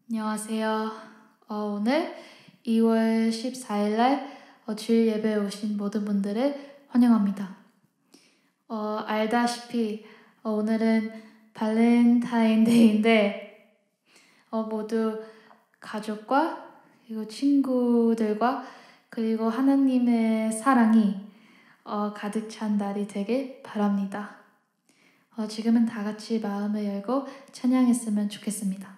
안녕하세요. 오늘 2월 14일 날 주일 예배에 오신 모든 분들을 환영합니다. 알다시피 오늘은 발렌타인데이인데 모두 가족과 그리고 친구들과 그리고 하나님의 사랑이 가득 찬 날이 되길 바랍니다. 지금은 다 같이 마음을 열고 찬양했으면 좋겠습니다.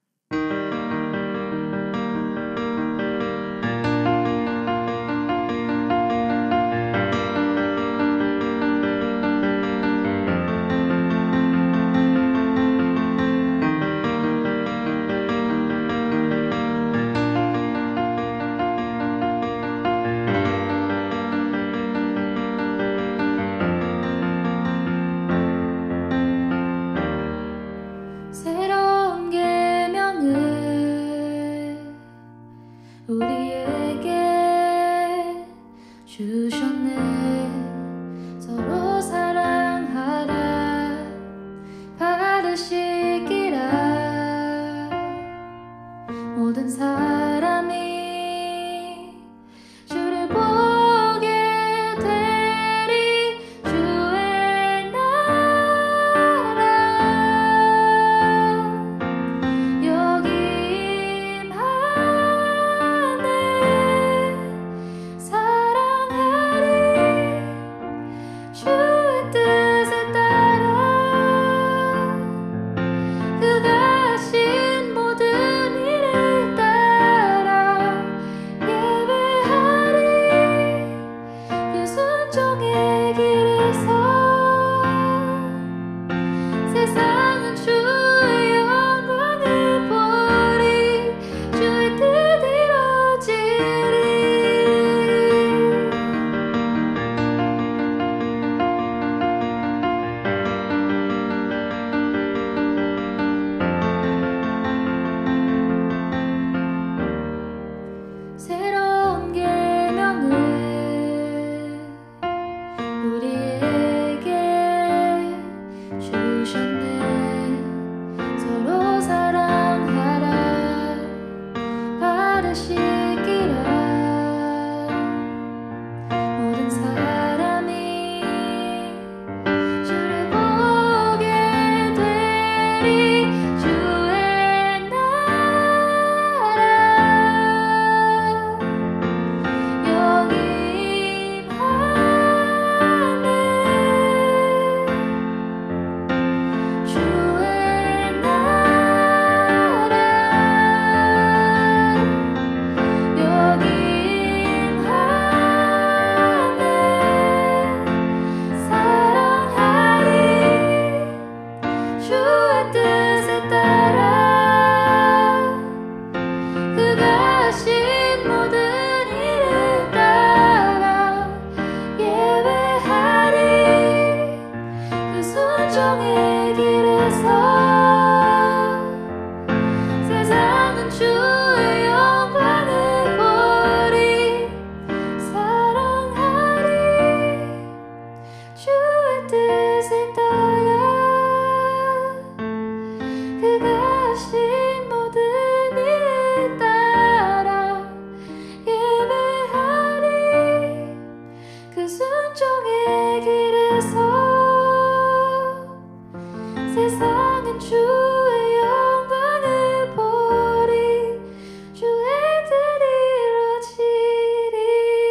새로운 계명을 우리에게 주셨네. 서로 사랑하라 받으시기라. 모든 사람이 주를 보게 되리. 주의 나라 여기 임하네. 사랑하리 주의 뜻을 따라 그가 하신 모든 일을 따라 예배하리. 그 순종의 길에서 세상은 주의 영광을 보리. 주의 뜻 이루어지리. 새로운 계명을 우리에게 주셨네. 서로 사랑하라 받으시기라. 모든 사람이 주를 보게 되리. 주의 나라 여기 임하네. 주의 나라 여기 임하네. 사랑하리 주의 뜻을 따라 그가 하신 모든 일을 따라 예배하리. 그 순종의 길에서 세상은 주의 영광을 보리. 사랑하리 주의 뜻을 따라 그가 하신 모든 일을 따라 예배하리. 그 순종의 길에서 세상은 주의 영광을 보리. 주의 뜻 이루어지리.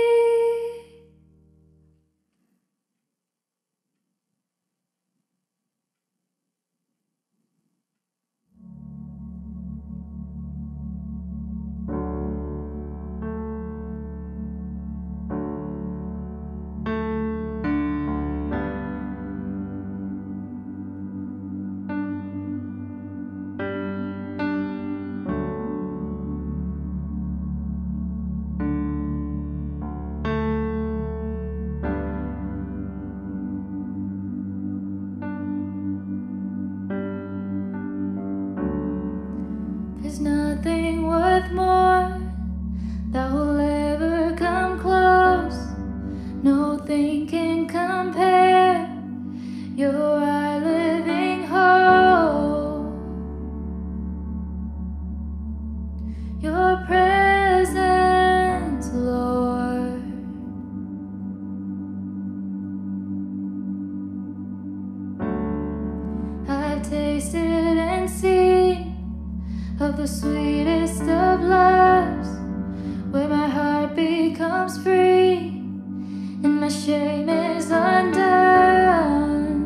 There's nothing worth more that will ever come close. Nothing can compare. You're our living hope. your presence, Lord. I've tasted and seen of the sweetest of loves, where my heart becomes free and my shame is undone.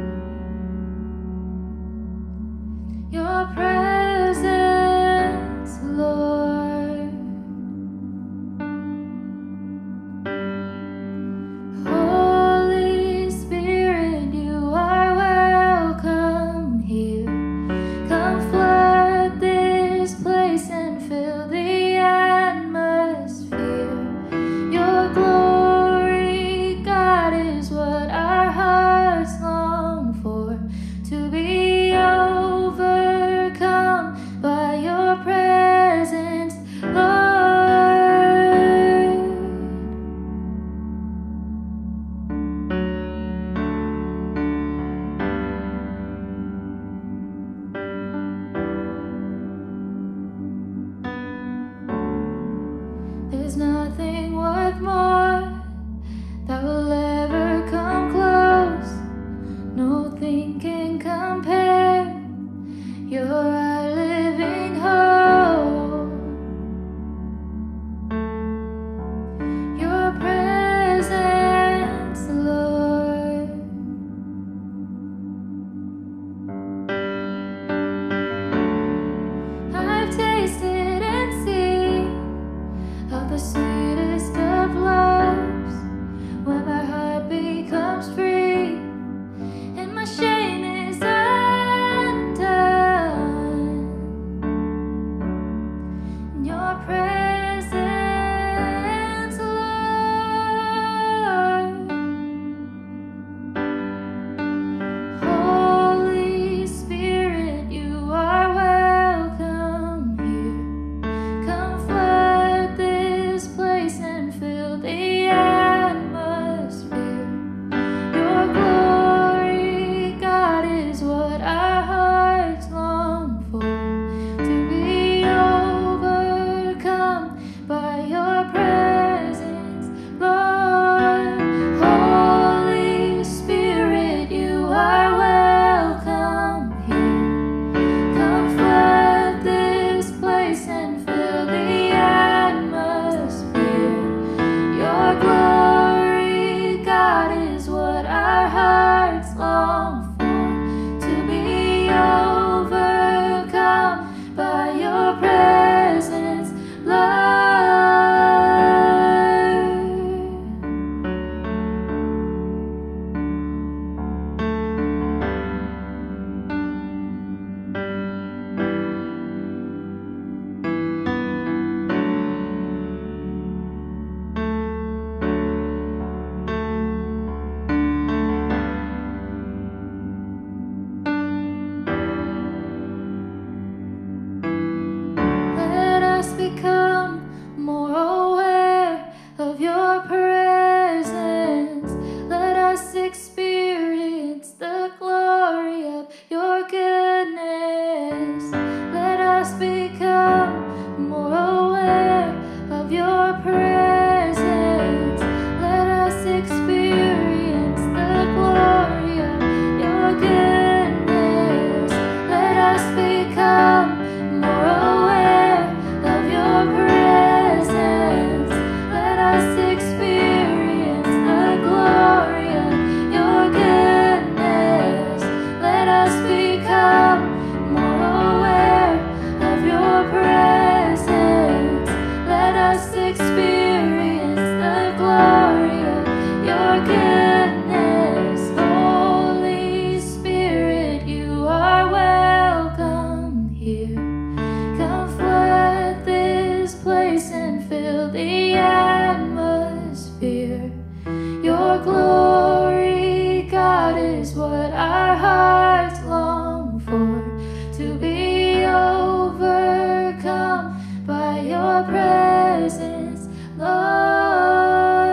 Your presence, Lord. Holy Spirit, you are welcome here. Come flood this place and fill the atmosphere. Your glory, God, is what our hearts long for, to be overcome by your presence, Lord. There's nothing worth more that will ever come close. Nothing can compare. You're our living hope. Your presence, Lord. I've tasted and seen of the sweetest of loves, when my heart becomes free and my shame is undone. In your presence, Lord. Holy Spirit, you are welcome here. Come flood this place and fill the atmosphere. Your glory, God, is what our hearts long for, to be overcome by your presence, Lord. Holy Spirit, you are welcome here. Come flood this place and fill the atmosphere. Your glory, God, is what our hearts long for, to be overcome by your presence, Lord. Let us become more aware of your presence. Let us experience the glory of your goodness. Let us become more aware of your presence. Let us experience the glory of your goodness. Let us become more aware of your presence. Let us experience the glory of your goodness. Let us become more aware of your presence. Let us experience the glory of your goodness. Holy Spirit, you are welcome here. Come flood this place and fill the atmosphere. Your glory, God, is what our hearts long for, to be overcome by your presence, Lord.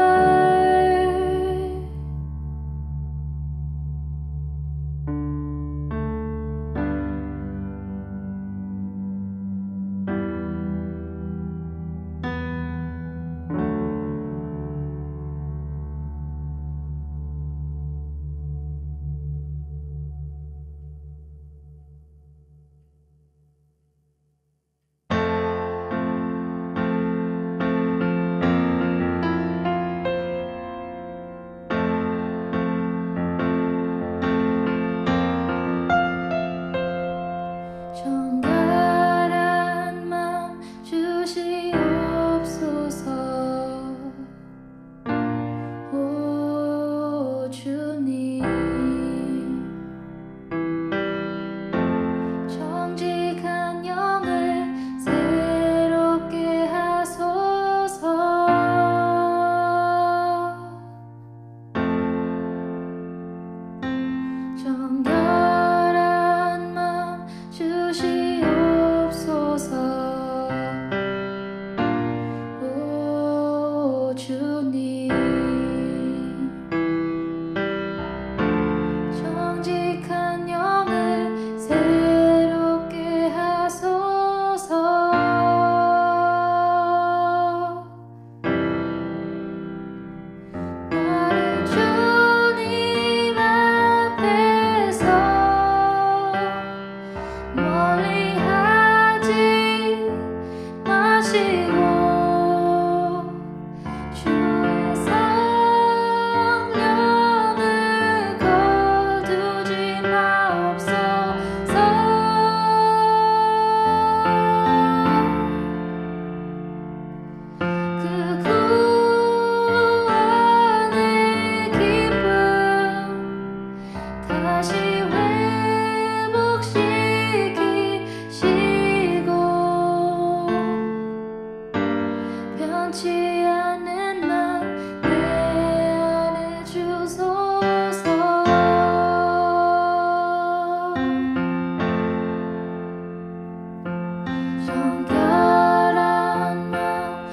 정결한 마음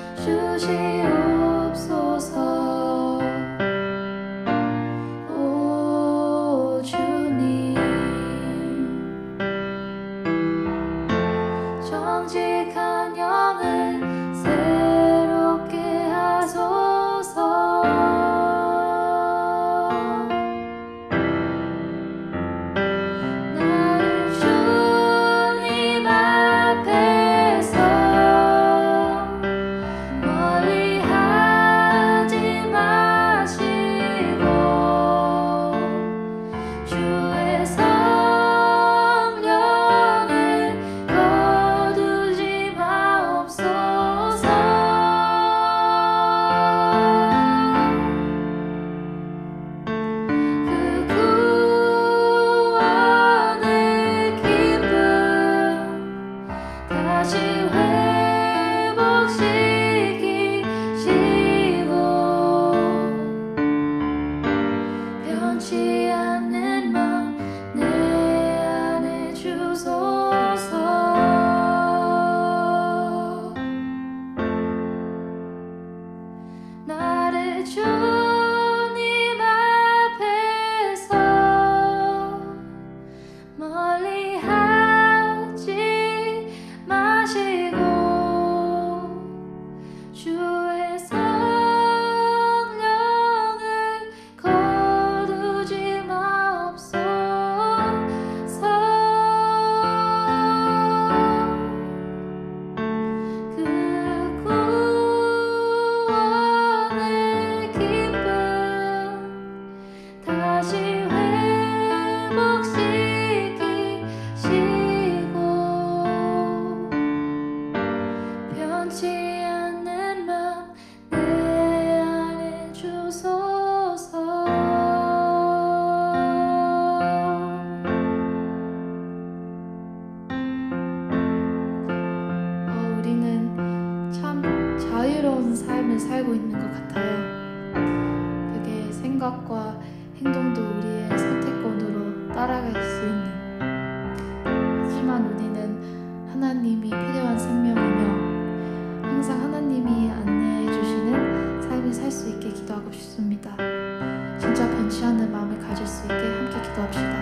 주시옵소서. 오 주님, 정직한 영을 새롭게 하소서. 나를 주님 앞에서 멀리 하지 마시고 주의 성령을 거두지 마옵소서. 그 구원의 기쁨 다시 회복시키시고 변치 않는 마음 내 안에 주소서. 나를 주님 앞에서 멀리 하지 마시고 주의 성령을 거두지 마옵소서. 그 구원의 기쁨 다시 회복시키시고 변치 않는 마음 내 안에 주소서. 우리는 참 자유로운 삶을 살고 있는 것 같아요. 그게 생각과 행동도 우리의 선택권으로 따라갈 수 있는. 하지만 우리는 하나님이 필요한 생명이며 항상 하나님이 안내해 주시는 삶을 살 수 있게 기도하고 싶습니다. 진짜 변치 않는 마음을 가질 수 있게 함께 기도합시다.